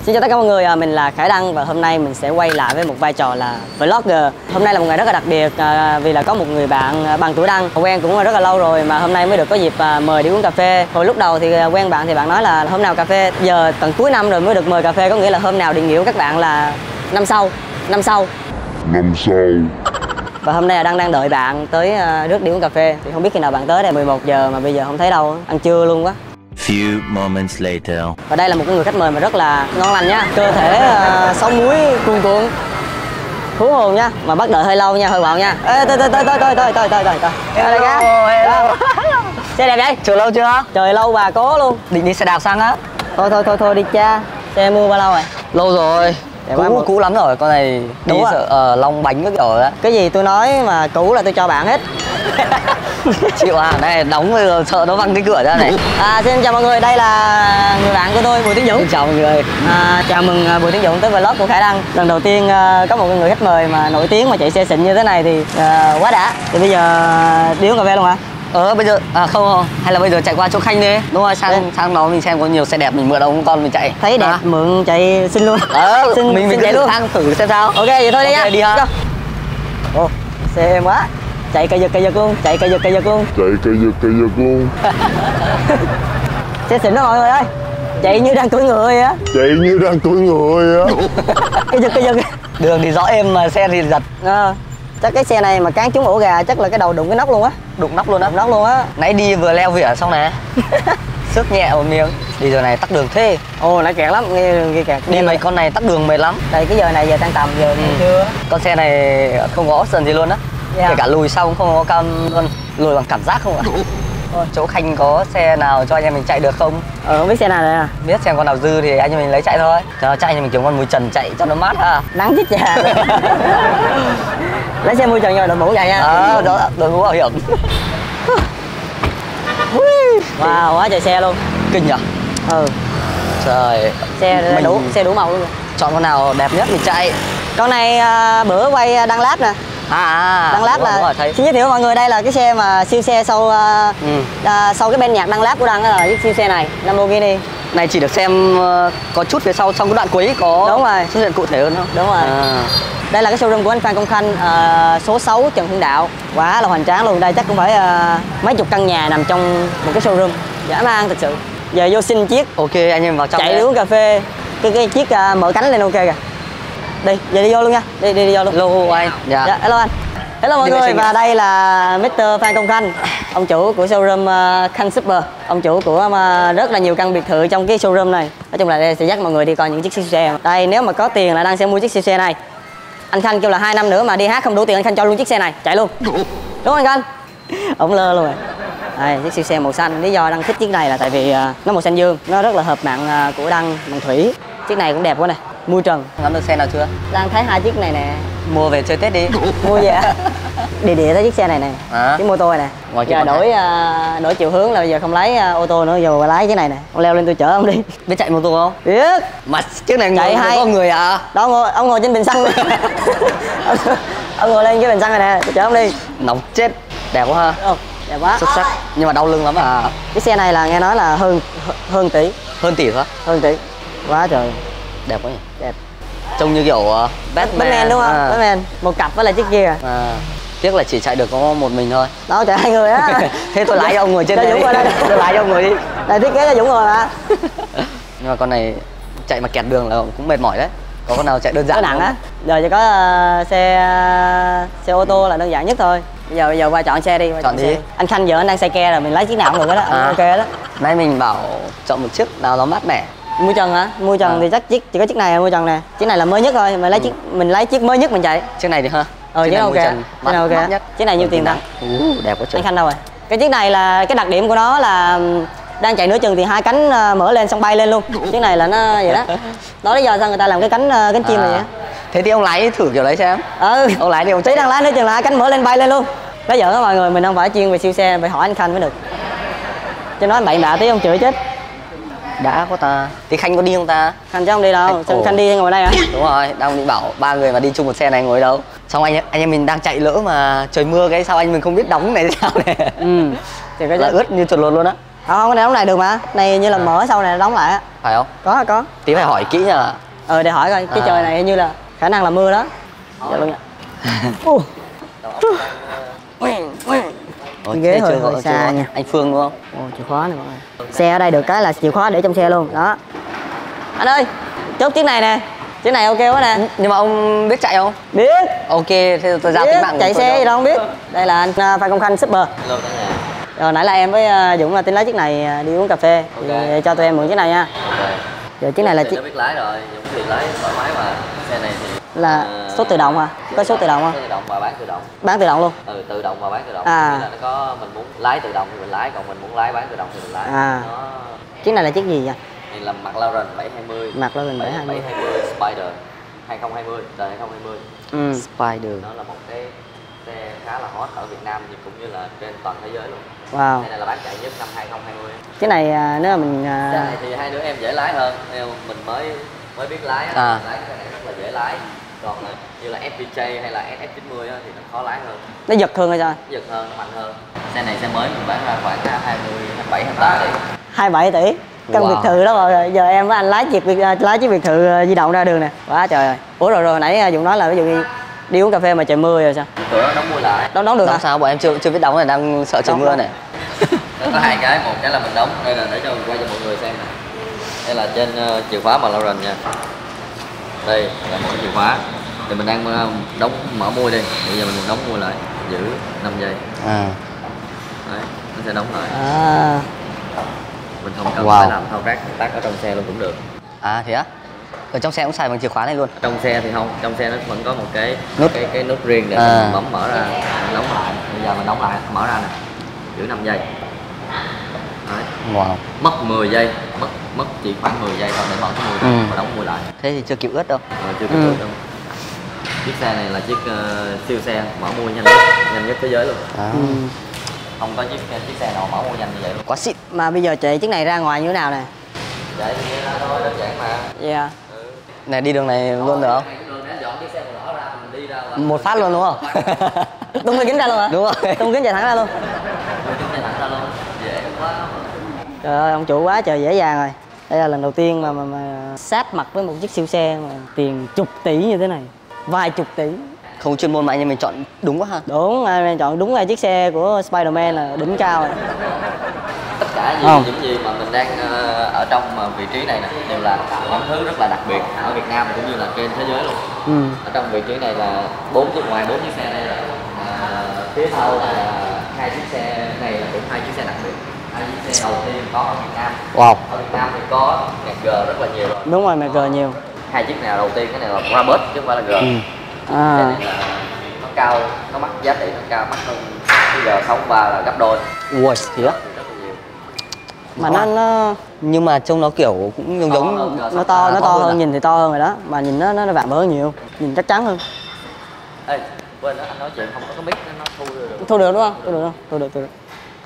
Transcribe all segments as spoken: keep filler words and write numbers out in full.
Xin chào tất cả mọi người, mình là Khải Đăng và hôm nay mình sẽ quay lại với một vai trò là vlogger. Hôm nay là một ngày rất là đặc biệt vì là có một người bạn bằng tuổi Đăng, quen cũng rất là lâu rồi mà hôm nay mới được có dịp mời đi uống cà phê. Hồi lúc đầu thì quen bạn thì bạn nói là hôm nào cà phê, giờ tận cuối năm rồi mới được mời cà phê, có nghĩa là hôm nào định nghĩa của các bạn là năm sau, năm sau, năm sau. Và hôm nay là Đăng đang đợi bạn tới rước đi uống cà phê thì không biết khi nào bạn tới đây. Mười một giờ mà bây giờ không thấy đâu, ăn trưa luôn quá. Few moments later. Và đây là một người khách mời mà rất là ngon lành nha, cơ thể uh, sống muối cuồn cuộn, thú hồn nha, mà bắt đợi hơi lâu nha, hơi quạo nha. Ê, tới tới tới tới tới tới tới tới tới tới. Hello, hello. Xe đẹp vậy? Chờ lâu chưa? Trời lâu bà có luôn. Định đi xe đạp sang á? Thôi thôi thôi thôi đi cha. Xe mua bao lâu rồi? Lâu rồi. Để Cũ, cũ lắm rồi, con này đi sợ ờ, long bánh cái kiểu đó. Cái gì tôi nói mà cũ là tôi cho bạn hết. Chịu à, này đóng bây giờ sợ nó văng cái cửa ra này. À, xin chào mọi người, đây là người bạn của tôi, Bùi Tiến Dũng. Xin chào mọi người. À, chào mừng Bùi Tiến Dũng tới vlog của Khải Đăng. Lần đầu tiên uh, có một người khách mời mà nổi tiếng mà chạy xe xịn như thế này thì uh, quá đã. Thì bây giờ đi uống cà phê luôn hả? Ờ bây giờ à không, không hay là bây giờ chạy qua chỗ Khanh đi. Đúng rồi, sang Đấy. sang đó mình xem có nhiều xe đẹp mình mượn đâu con mình chạy. Thấy đẹp à? Mượn chạy xin luôn. Ờ xin, mình xin mình chạy luôn. Sang thử xem sao. Ok vậy thôi đi okay, nha. Đi ha. Ồ, xe êm quá. Chạy cà giật cà giật luôn, chạy cà giật cà giật luôn. Chạy cà giật cà giật luôn. Xe xịn đó mọi người ơi. Chạy như đang cưỡi ngựa vậy á. Chạy như đang cưỡi ngựa vậy á. Cà giật cà giật. Đường thì rõ êm mà xe thì giật. À, chắc cái xe này mà cán trúng ổ gà chắc là cái đầu đụng cái nóc luôn á. Đụng nóc luôn á. Đụng nóc luôn á. Nãy đi vừa leo vỉa xong này. Sức nhẹ một miếng. Đi giờ này tắc đường thế. Ồ nãy kẹt lắm, nghe đường kia kẹt. Đi mấy con này tắc đường mệt lắm. Đây cái giờ này giờ tan tầm giờ ừ. Chưa. Con xe này không có option gì luôn á. Yeah. Kể cả lùi xong không có cam luôn, lùi bằng cảm giác không ạ? Ôi, chỗ Khanh có xe nào cho anh em mình chạy được không? Ờ không biết xe nào đây à? Biết xem con nào dư thì anh em mình lấy chạy thôi. Cho chạy anh em mình kiếm con mùi trần chạy cho nó mát ha. Nắng chết cha. Lấy xe mui trần rồi đội mũ vậy nha. Ờ đó, đội mũ bảo hiểm. Wow, quá trời xe luôn. Kinh nhỉ? Ừ. Trời. Xe mình đủ, xe đủ màu luôn. Chọn con nào đẹp nhất mình chạy. Con này à, bữa quay Đăng Lab nè. À, à Đăng Lab là rồi, xin giới thiệu mọi người, đây là cái xe mà siêu xe sau uh, ừ. uh, sau cái bên nhạc Đăng Lab của Đăng đó là cái siêu xe này, Lamborghini. Này chỉ được xem uh, có chút phía sau, trong cái đoạn cuối có đúng rồi xuất hiện cụ thể hơn không? Đúng rồi. À. Đây là cái showroom của anh Phan Công Khanh, uh, số sáu Trần Hưng Đạo. Quá là hoành tráng luôn, đây chắc cũng phải uh, mấy chục căn nhà nằm trong một cái showroom. Dã man thực sự. Giờ vô xin chiếc. Ok anh em vào trong. Chạy đi uống cà phê. Cái cái chiếc uh, mở cánh lên ok kìa. Đi, giờ đi vô luôn nha. Đi đi, đi vô luôn. Hello anh. Dạ. Dạ, hello anh. Hello mọi người, và đây là mít tơ Phan Công Khanh, ông chủ của showroom uh, Khanh Super, ông chủ của uh, rất là nhiều căn biệt thự trong cái showroom này. Nói chung là đây sẽ dắt mọi người đi coi những chiếc siêu xe. Đây nếu mà có tiền là Đăng sẽ mua chiếc siêu xe này. Anh Khanh kêu là hai năm nữa mà đi hát không đủ tiền anh Khanh cho luôn chiếc xe này, chạy luôn. Đúng không anh Khanh? Ông lơ luôn rồi. Đây, chiếc siêu xe màu xanh, lý do Đăng thích chiếc này là tại vì uh, nó màu xanh dương, nó rất là hợp mạng uh, của Đăng bằng thủy. Chiếc này cũng đẹp quá này, mui trần. Ngắm được xe nào chưa? Đang thấy hai chiếc này nè. Mua về chơi Tết đi. Mua về à? Địa địa tới chiếc xe này nè. À? Chiếc mô tô này nè. Ngoài giờ đổi uh, đổi chiều hướng là bây giờ không lấy uh, ô tô nữa, giờ lái cái này nè. Ông leo lên tôi chở ông đi. Biết chạy mô tô không? Biết. Mà chiếc này chạy hay có người à? Đó ngồi, ông ngồi trên bình xăng. ông, ông ngồi lên cái bình xăng này nè, tôi chở ông đi. Nóng chết. Đẹp quá ha. Ừ, đẹp quá. Xuất sắc. Nhưng mà đau lưng lắm à. Cái xe này là nghe nói là hơn hơn tỷ. Hơn tỷ hả? Hơn tỷ. Quá trời. Đẹp quá nhỉ. Đẹp. Trông như kiểu uh, Batman. Batman đúng không? À. Batman. Một cặp với là chiếc kia. À. Tiếc là chỉ chạy được có một mình thôi. Đó chạy hai người á. Thế tôi lái cho ông ngồi trên đây. Dũng đây. Tôi lái cho ông ngồi đi. Đây thiết kế cho Dũng ngồi mà. Nhưng mà con này chạy mà kẹt đường là cũng mệt mỏi đấy. Có con nào chạy đơn giản nặng á. Giờ chỉ có uh, xe uh, xe ô tô là đơn giản nhất thôi. Bây giờ bây giờ qua chọn xe đi. Qua chọn, chọn đi. Xe. Anh Khanh giờ anh đang xe ke rồi, mình lấy chiếc nào cũng được đó. À. Ok đó. Nãy mình bảo chọn một chiếc nào nó mát mẻ. Mua trần hả? Mua trần à. Thì chắc chiếc chỉ có chiếc này là mua trần nè. Chiếc này là mới nhất thôi, mình lấy ừ. chiếc mình lấy chiếc mới nhất mình chạy. Chiếc này đi ha. Ờ chiếc này ok. Chiếc này ok. Nhất. Chiếc này nhiêu tiền ta? Đẹp quá trời. Anh Khanh đâu rồi? Cái chiếc này là cái đặc điểm của nó là đang chạy nửa chừng thì hai cánh mở lên xong bay lên luôn. Chiếc này là nó vậy đó. Đó lý do sao người ta làm cái cánh cánh chim à. Này vậy. Thế thì ông lái thử kiểu đấy xem. Ừ. Ông lái đi ông tí đang lái nửa chừng là hai cánh mở lên bay lên luôn. Nói giỡn đó mọi người, mình không phải chuyên về siêu xe, phải hỏi anh Khanh mới được. Cho nói bậy bạ tí ông chửi chết. Đã có ta. Thì Khanh có đi không ta? Khanh chứ không đi đâu. Khanh, Khanh, Khanh đi ngồi đây hả? Đúng rồi, đang định bảo ba người mà đi chung một xe này ngồi đâu. Xong anh anh em mình đang chạy lỡ mà trời mưa cái sao anh mình không biết đóng này sao này. Ừ. Thì cái là ướt như chuột lột luôn á. Không, không, cái này đóng lại được mà. Này như là mở sau này đóng lại á. Phải không? Có, có. Tí phải hỏi kỹ nha. Ờ, để hỏi coi, cái À. trời này như là khả năng là mưa đó. Dạ luôn nha. Ồ. Ồ, Ghế thế hơi- chưa hơi có- xa chưa có. nha. Anh Phương đúng không? Ồ, chìa khóa này mọi người. Xe ở đây được cái là chìa khóa để trong xe luôn. Đó. Anh ơi, chốt chiếc này nè. Chiếc này ok quá nè. Nhưng mà ông biết chạy không? Biết. Ok, thế tôi giao Biết. tính mạng của Chạy tôi xe cho gì ông. đâu không biết. Đây là anh à, Phan Công Khanh Super. Hello cả nhà. Rồi nãy là em với à, Dũng là tính lấy chiếc này à, đi uống cà phê. Thì Ok. cho tụi em mượn chiếc này nha. Ok. Giờ chiếc này là thì chiếc nó biết lái rồi, Dũng thì lái thoải mái mà. Xe này thì là à, số tự động à? Có số tự động số không? tự động và bán tự động. Bán tự động luôn. Ừ, tự động và bán tự động. À. Nghĩa là nó có mình muốn lái tự động thì mình lái, còn mình muốn lái bán tự động thì mình lái. À. Nó Chiếc này là chiếc gì vậy? này là McLaren bảy hai mươi. Mặt lên bảy hai mươi. bảy hai mươi Spider hai không hai không, đời hai không hai không. Ừ. Spider. Nó là một cái xe khá là hot ở Việt Nam nhưng cũng như là trên toàn thế giới luôn. Wow. Đây này là bán chạy nhất năm hai không hai không. Chiếc này à, nếu mà mình à, Xe này thì hai đứa em dễ lái hơn, nếu mình mới mới biết lái á, À. lái cái xe này rất là dễ lái. Còn là như là ép vê gi hay là ét ép chín mươi á, thì nó khó lái hơn, nó giật hơn hay sao? giật hơn, nó mạnh hơn. Xe này xe mới mình bán ra khoảng hai mươi, hai mươi bảy, hai mươi tám tỷ. hai mươi bảy tỷ. Căn Wow. biệt thự đó rồi. Giờ em với anh lái chiếc biệt à, lái chiếc biệt thự à, di động ra đường nè. Quá trời ơi. Ủa rồi rồi nãy à, Dũng nói là ví dụ như đi uống cà phê mà trời mưa rồi sao? Cửa đóng mưa lại. Đóng đóng được hả? Đóng sao bọn em chưa chưa biết đóng này, đang sợ trời Đóng mưa đâu? này. Nó có hai cái, một cái là mình đóng, đây là để cho mình quay cho mọi người xem nè. Đây là trên uh, chìa khóa McLaren nha. Đây là một cái chìa khóa. Thì mình đang uh, đóng mở mui đi. Bây giờ mình đóng mui lại, giữ năm giây. À. Đấy, nó sẽ đóng lại. À. Mình không cần Wow. phải làm thao tác tắt ở trong xe luôn cũng được. À thế á? Ở trong xe cũng xài bằng chìa khóa này luôn. Trong xe thì không, trong xe nó vẫn có một cái Nút. cái cái nút riêng để À. mình bấm mở ra, mình đóng lại. Bây giờ mình đóng lại, mở ra nè, giữ năm giây. Đấy. Wow. Mất mười giây, mất mất chỉ khoảng mười giây thôi để mở cái mùi ra Ừ. và đóng mùi lại. Thế thì chưa kịp ướt đâu. Rồi chưa Ừ. kịp được đâu. Chiếc xe này là chiếc uh, siêu xe mở mùi nhanh nhất, nhanh nhất thế giới luôn. À. Ừ. Không có chiếc chiếc xe nào mở mùi nhanh như vậy luôn. Quá xịn. Mà bây giờ chạy chiếc này ra ngoài như thế nào nè? Chạy thì ra thôi, đơn giản mà. Dạ. Ừ. Này đi đường này luôn được không? Này cũng được, để dọn chiếc xe màu đỏ ra mình đi ra là Một phát luôn đúng không? Tung cái kính ra luôn hả? Đúng rồi. Tung kính chạy thẳng ra luôn. chiếc xe thẳng ra luôn, dễ quá. Trời ơi, ông chủ quá trời dễ dàng rồi. Đây là lần đầu tiên mà mà, mà sáp mặt với một chiếc siêu xe mà tiền chục tỷ như thế này. Vài chục tỷ. Không chuyên môn mà anh em mình chọn đúng quá ha. Đúng, anh chọn đúng là chiếc xe của Spider-Man là đỉnh cao rồi. Tất cả Không. những, những gì mà mình đang ờ, ở trong ờ, vị trí này nè đều là những thứ rất là đặc biệt ở Việt Nam cũng như là trên thế giới luôn. Ừ. Ở trong vị trí này là bốn chiếc, ngoài bốn chiếc xe này là à, phía sau là hai chiếc xe này là cũng hai chiếc xe đặc biệt, hai chiếc xe đầu tiên có ở Việt Nam. Wow. Ở Việt Nam thì có ngạc G rất là nhiều rồi. Đúng rồi, mẹ cờ nhiều. Hai chiếc nào đầu tiên, cái này là Brabus chứ không phải là G. Ừ. Cái À. này là nó cao, nó mắc giá trị nó cao, mắc hơn cái G sáu ba là gấp đôi. Ui, thế á? Thì rất là nhiều. Mà nó nó Nhưng mà trông nó kiểu cũng giống To giống hơn, G nó to, nó to to hơn hơn, à? nhìn thì to hơn rồi đó. Mà nhìn nó nó vạm vỡ hơn nhiều. Nhìn chắc chắn hơn. Ê, quên đó, anh nói chuyện không có cái mic nó thu được. Thu được đúng không? Thu được không? Thu được, thu được.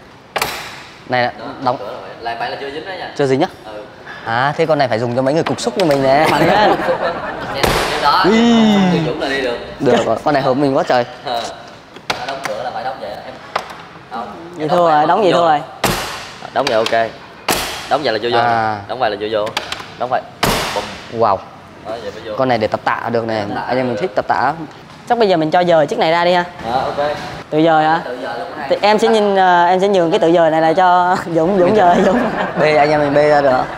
này là Đó, đóng cửa rồi. Lại vậy là chưa dính đó nha. chưa dính nhá. Ừ. À thế con này phải dùng cho mấy người cục xúc như mình nè. Mạnh lên. Xe cái đó, tiêu chuẩn là đi được. Được rồi, con này hợp mình quá trời. Ờ. Nó đóng cửa là phải đóng vậy em. Không. Vậy thua rồi, đóng vậy thua rồi. Đóng vậy ok. Đóng vậy là vô vô. À. Đóng vậy là vô vô. Đóng vậy. Bùm. Wow. Đó vậy mới vô. Con này để tập tạ được này. Anh em mình thích tập tạ. Chắc bây giờ mình cho dời chiếc này ra đi ha. Ờ ok. Tự dời hả? Tự giờ luôn Thì em sẽ nhìn ờ, em sẽ nhường cái tự dời này là cho Dũng Dũng dời Dũng. Bê anh em mình bê ra được không?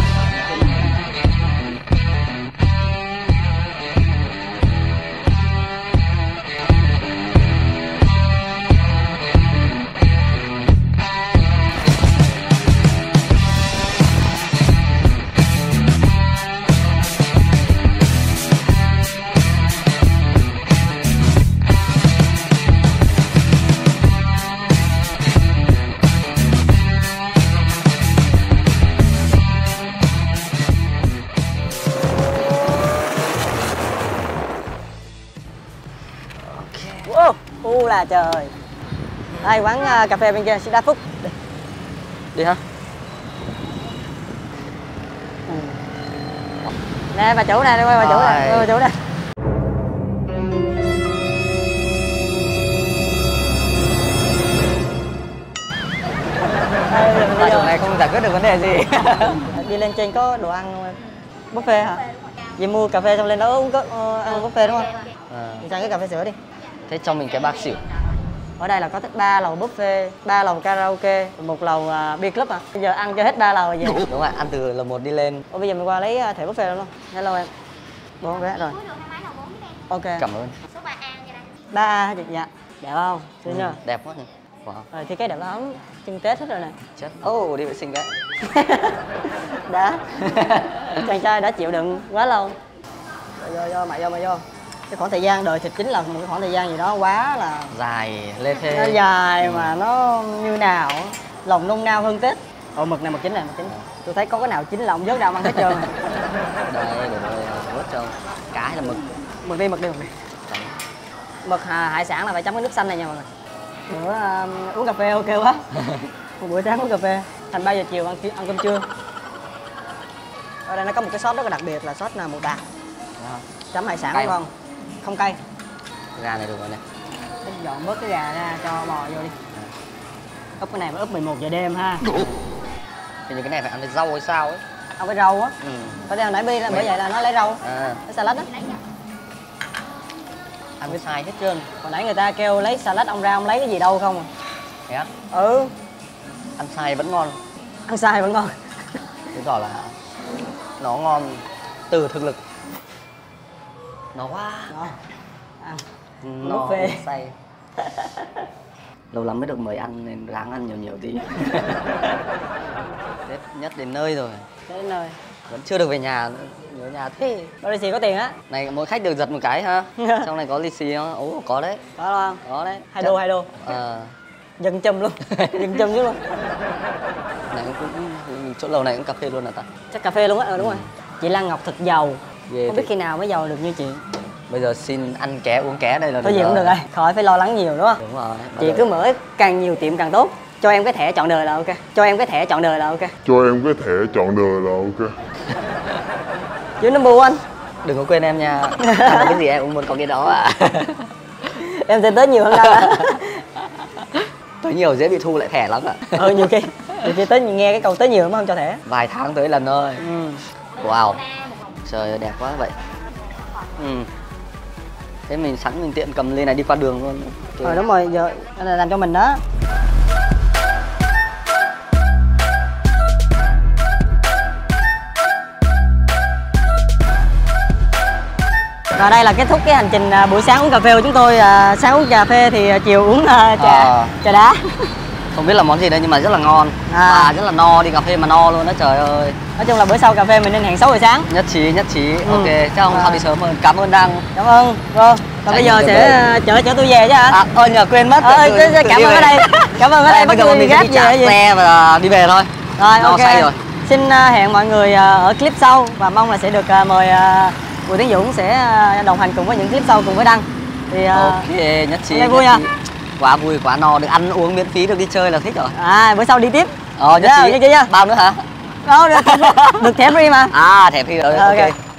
Wow, u là trời. Đây quán ờ, cà phê bên kia, xin đa phúc. Đi. Đi ha. Nè bà chủ nè, đi quay bà chủ nè, Rồi. quay bà chủ nè. Đây, mình hai chỗ này không giải quyết được vấn đề gì. Đi lên trên có đồ ăn không em? Buffet hả? Vậy mua cà phê xong lên đó uống có uh, ăn buffet đúng không? À, Đi sang cái cà phê sữa đi. thế cho mình cái bạc xỉu. Ở đây là có ba lầu buffet, ba lầu karaoke, một lầu uh, beer club à. Bây giờ ăn cho hết ba lầu rồi vậy. Đúng rồi, ăn từ lầu một đi lên. Ủa bây giờ mình qua lấy uh, thẻ buffet luôn. Hello em. Bốn vé rồi. Ok. Cảm ơn. ba A hả chị? Dạ. Đẹp không? Xinh chưa? Đẹp quá nhỉ. Wow. Rồi thì cái đẹp lắm. Chân Tết hết rồi nè. Chết. Ô, oh, đi vệ sinh cái. Đã. Chàng trai đã chịu đựng quá lâu. Vô vô vô mày vô mày vô. Cái khoảng thời gian đời thịt chính là một cái khoảng thời gian gì đó quá là Dài, lê nó thê. dài mà nó như nào á. Lòng nôn nao hơn Tết. Ồ mực này mực chính này mực chính. Tôi thấy có cái nào chính là ông vớt ra ông ăn hết trơn. Đây, để tôi vớt cho. Cá hay là mực? Mực đi mực đi mực đi. Mực hà, hải sản là phải chấm cái nước xanh này nha mọi người. Bữa uh, uống cà phê ok quá. Một bữa sáng uống cà phê. Thành ba giờ chiều ăn ăn cơm trưa. Ở đây nó có một cái sốt rất là đặc biệt là sốt là mù tạt. Chấm hải sản Cay đúng không? Không cay. Gà này được rồi nè. Mình dọn bớt cái gà ra cho bò vô đi. Úp cái này phải úp mười một giờ đêm ha. Hình như cái này phải ăn với rau hay sao ấy. Ăn với rau á. Ừ. Có đây hồi nãy Bi là bởi vậy là nó lấy rau. À, Lấy salad á. ăn với xài hết trơn. Hồi nãy người ta kêu lấy salad ông ra ông lấy cái gì đâu không à? Thế á? Ừ. Ăn xài vẫn ngon. Ăn sai vẫn ngon. Chứng tỏ là nó ngon từ thực lực. Nó quá. Đó. Ăn. Nó Buffet. say. Lâu lắm mới được mời ăn nên ráng ăn nhiều nhiều tí. Tết nhất đến nơi rồi. Đến nơi. Vẫn chưa được về nhà nữa. Nhớ nhà thế. Có lì xì có tiền á. Này mỗi khách được giật một cái ha. Trong này có lì xì không? Ồ có đấy. Có không? Có đấy. Hai đô hai đô. Ờ. Dân châm luôn. Dân châm chứ luôn. Này cũng chỗ lầu này cũng cà phê luôn hả ta? Chắc cà phê luôn á, ừ đúng rồi. Chị Lan Ngọc thật giàu. Ghê Không biết thì. khi nào mới giàu được như chị. Bây giờ xin ăn ké uống ké đây là Có gì cũng được rồi, khỏi phải lo lắng nhiều đúng không? Đúng rồi. Chị cứ mở càng nhiều tiệm càng tốt. Cho em cái thẻ chọn đời là ok. Cho em cái thẻ chọn đời là ok. Cho em cái thẻ chọn đời là ok. Chứ nó bù anh. Đừng có quên em nha. Ăn cái gì em cũng muốn có cái đó à. Em sẽ tới nhiều hơn đâu á. Tới nhiều dễ bị thu lại thẻ lắm ạ. Ừ nhiều khi. Nhiều khi tới nghe cái câu tới nhiều mà không cho thẻ. Vài tháng tới lần thôi. Ừ. Wow. Trời ơi đẹp quá vậy. Ừ. Thế mình sẵn mình tiện cầm lên này đi qua đường luôn. Okay. Ờ đúng rồi, giờ đây là làm cho mình đó. Và đây là kết thúc cái hành trình à, buổi sáng uống cà phê của chúng tôi. À, sáng uống cà phê thì à, chiều uống à, trà À. trà đá. Không biết là món gì đây nhưng mà rất là ngon. À. Và rất là no, đi cà phê mà no luôn đó trời ơi. Nói chung là bữa sau cà phê mình nên hẹn sáu giờ sáng. Nhất trí, nhất trí. Ừ. Ok, chắc hôm À. sau đi sớm hơn. Cảm ơn Đăng. Cảm ơn. Vâng. Còn bây giờ Trải nghiệm sẽ tuyệt à, chở chở tôi về chứ hả? À, ơi nhờ quên mất. Ờ, Tự- thế- thế tự cảm đi ơn về. ở đây. Cảm ơn ở đây. Đây, Bắt bây giờ tôi mình gáp sẽ đi về trả gì? xe và đi về thôi. Rồi No ok. say rồi. Xin à, hẹn mọi người à, ở clip sau và mong là sẽ được à, mời à, Bùi Tiến Dũng sẽ à, đồng hành cùng với những clip sau cùng với Đăng. Thì à, Ok, nhất trí. hôm nay nhất vui à? trí. Quá vui, quá no, được ăn uống miễn phí, được đi chơi là thích rồi. à bữa sau đi tiếp. Ờ, nhất Dạ, trí. nhất trí nha. Bao nữa hả? Đó, được, được thẻ free mà. À, thẻ phi rồi. Ờ, Ok. ok.